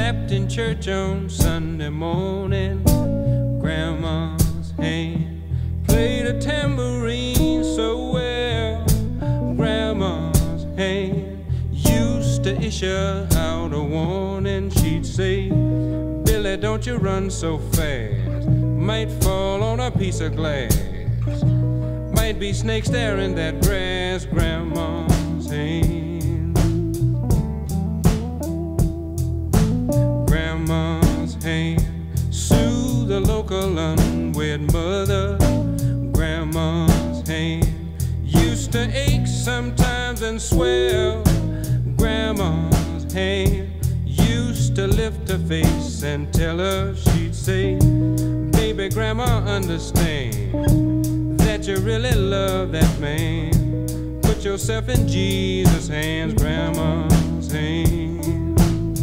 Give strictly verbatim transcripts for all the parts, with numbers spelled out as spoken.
clapped in church on Sunday morning. Grandma's hand played a tambourine so well. Grandma's hand used to issue out a warning. She'd say, Billy, don't you run so fast, might fall on a piece of glass, might be snakes there in that grass. Grandma's hand, Grandma's hand soothed the local unwed mother. Grandma's hand used to ache sometimes and swell. Grandma's hand used to lift her face and tell her, she'd say, baby, Grandma, understand that you really love that man. Put yourself in Jesus' hands. Grandma's hand,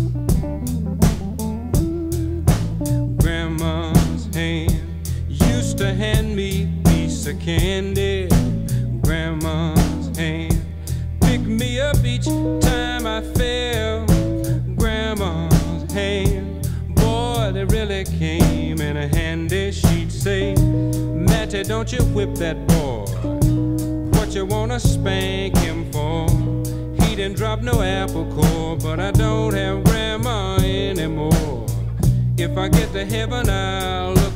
Grandma's hand used to hand me a piece of candy. Grandma's hand picked me up each time I fell. Grandma's hand, boy, they really came in handy. She'd say, Matty, don't you whip that boy, what you wanna spank him for? He didn't drop no apple core, but I don't have Grandma anymore. If I get to heaven, I'll look